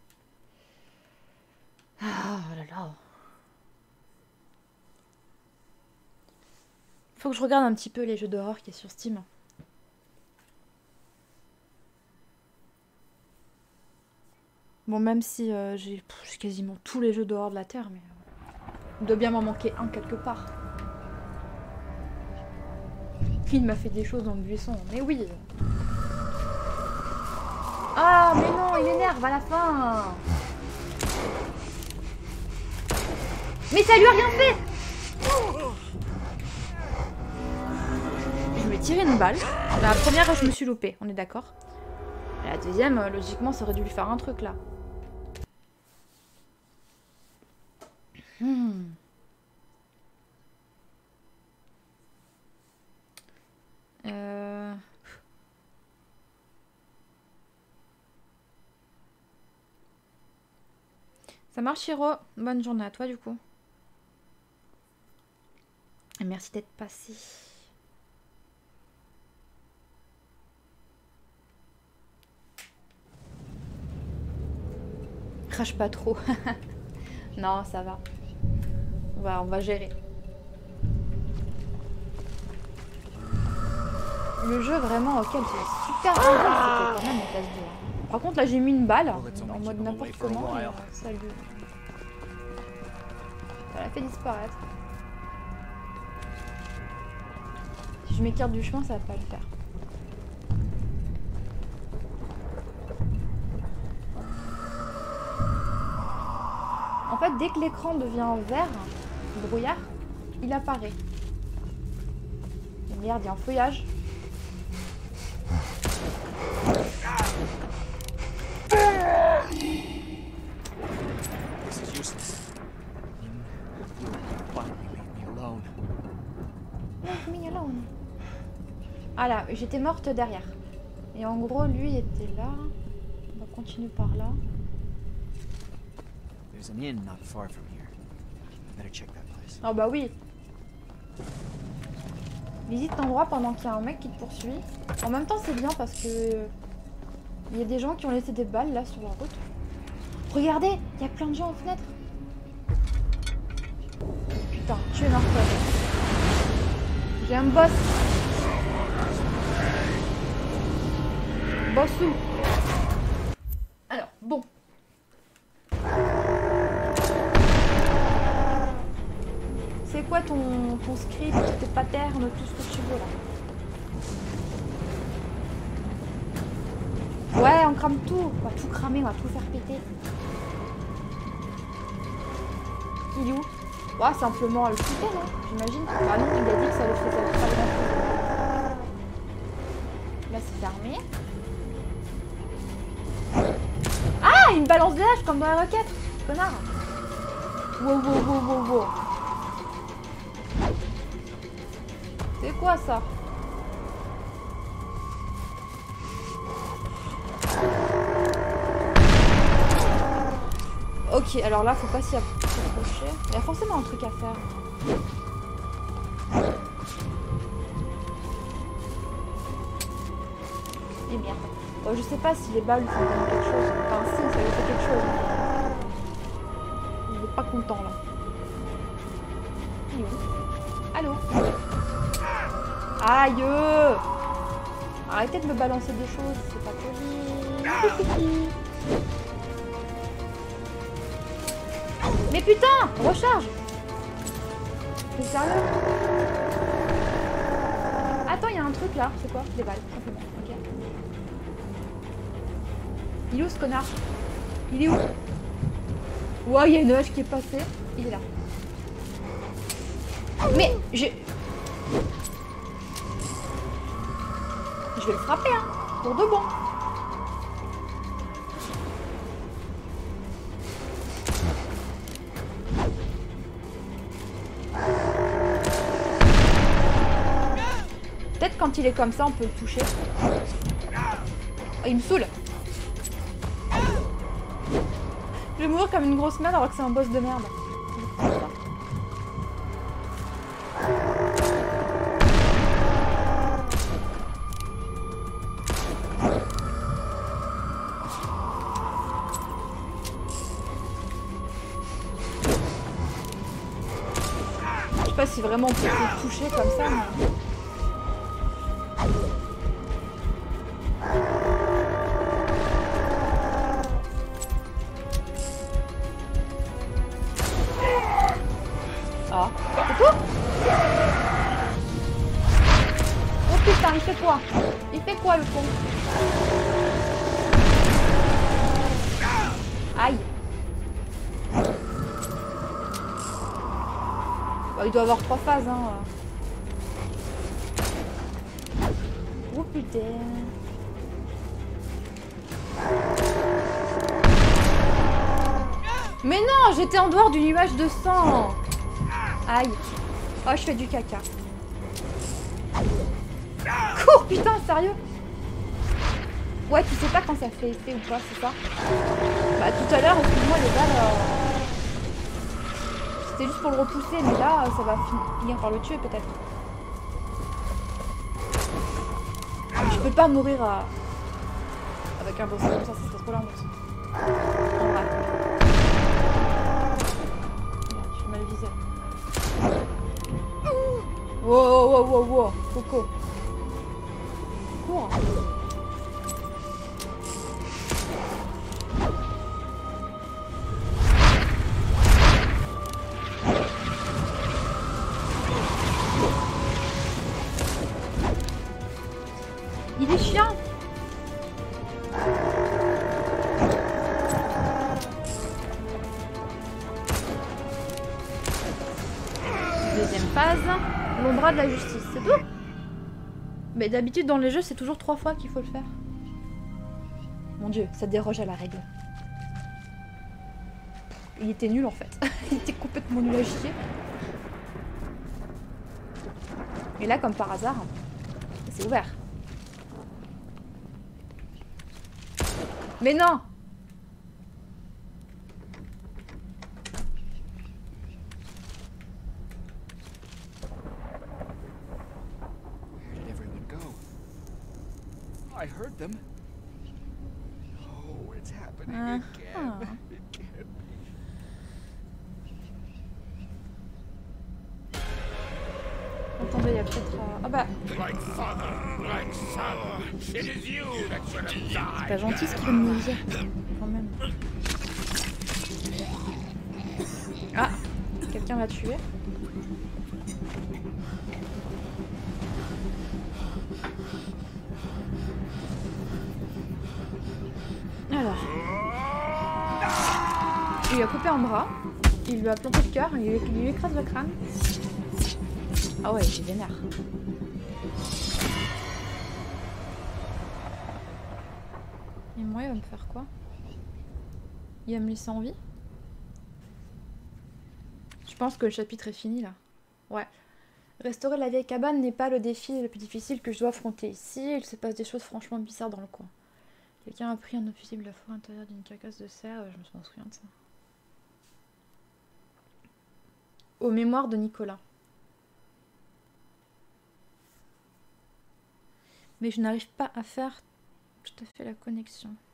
Ah, oh là là. Faut que je regarde un petit peu les jeux d'horreur qui est sur Steam. Bon, même si euh, j'ai quasiment tous les jeux d'horreur de la Terre, mais euh, il doit bien m'en manquer un quelque part. Il m'a fait des choses dans le buisson, mais oui. Ah, mais non, il m'énerve à la fin. Mais ça lui a rien fait. Je lui ai tiré une balle. La première, je me suis loupée, on est d'accord. La deuxième, logiquement, ça aurait dû lui faire un truc là. Hmm. Euh... Ça marche, Hiro. Bonne journée à toi, du coup. Et merci d'être passé. Crache pas trop. Non, ça va. On va, on va gérer. Le jeu vraiment auquel j'ai super envie, c'était quand même en phase deux. Par contre, là, j'ai mis une balle en mode n'importe comment. Et, euh, ça, lui... ça l'a fait disparaître. Si je m'écarte du chemin, ça va pas le faire. En fait, dès que l'écran devient vert, brouillard, il apparaît. Et merde, il y a un feuillage. Ah là, j'étais morte derrière. Et en gros, lui était là. On va continuer par là. Ah bah oui. Visite l'endroit pendant qu'il y a un mec qui te poursuit. En même temps, c'est bien parce que il y a des gens qui ont laissé des balles là sur la route. Regardez, il y a plein de gens aux fenêtres. Putain, tu es Marco. J'ai un boss. Bossou. Alors, bon. C'est quoi ton, ton script, tes patterns, tout ce que tu veux là? Ouais, crame tout. On va tout cramer, on va tout faire péter. Il est où? Ouais, simplement le shooter, non? J'imagine. Ah non, il a dit que ça le faisait pas grand chose. Là, c'est fermé. Ah, il me balance des haches comme dans la roquette. Connard. Wow, wow, wow, wow, wow. C'est quoi ça? Ok, alors là, faut pas s'y approcher. Il y a forcément un truc à faire. Et merde. Bon, je sais pas si les balles lui font vraiment quelque chose. Enfin, si, ça lui fait quelque chose. Il est pas content là. Il est où? Allô? Aïe! Arrêtez de me balancer des choses, c'est pas poli. Mais putain! Recharge! T'es sérieux? Attends, il y a un truc là. C'est quoi? Des balles, simplement. Ok. Il est où ce connard? Il est où? Ouais, il y a une hache qui est passée. Il est là. Mais j'ai... Je vais le frapper, hein. Pour de bon. Peut-être quand il est comme ça, on peut le toucher. Oh, il me saoule. Je vais mourir comme une grosse merde alors que c'est un boss de merde. Je sais pas si vraiment on peut le toucher comme ça, mais... Ah, c'est tout? Oh putain, il fait quoi? Il fait quoi le con? Aïe. Bon, il doit avoir trois phases, hein. Oh putain. Mais non, j'étais en dehors d'une nuage de sang. Aïe. Oh, je fais du caca. Cours, putain, sérieux? Ouais, tu sais pas quand ça fait effet ou pas, c'est ça? Bah, tout à l'heure, excuse-moi, les balles... Euh... C'était juste pour le repousser, mais là, ça va finir par le tuer, peut-être. Je peux pas mourir à... avec un boss comme ça, c'est trop lent. En vrai. Merde, je suis mal visée. Wow, wow, wow, wow, Coco. Cours. Il est chiant. Deuxième phase, l'ombre de la justice, c'est tout. Mais d'habitude dans les jeux c'est toujours trois fois qu'il faut le faire. Mon dieu, ça déroge à la règle. Il était nul en fait. Il était complètement nul à chier. Et là comme par hasard, c'est ouvert. Mais non! Where did everyone go? I heard them. Oh, it's happening Uh-huh. again. It can't be. Attendez, il y a peut-être... Euh... Ah bah... Like father, like son. It is you that should have C'est died. pas gentil ce qu'il veut me dire, quand même. Ah! Quelqu'un m'a tué. Il lui a coupé un bras, il lui a planté le cœur, il lui, il lui écrase le crâne. Ah ouais, il est vénère. Et moi, il va me faire quoi? Il va me laisser en vie? Je pense que le chapitre est fini là. Ouais. Restaurer la vieille cabane n'est pas le défi le plus difficile que je dois affronter ici. Il se passe des choses franchement bizarres dans le coin. Quelqu'un a pris un fusible de la forêt intérieure d'une carcasse de cerf. Je me souviens de ça. Aux mémoires de Nicolas. Mais je n'arrive pas à faire tout à fait la connexion.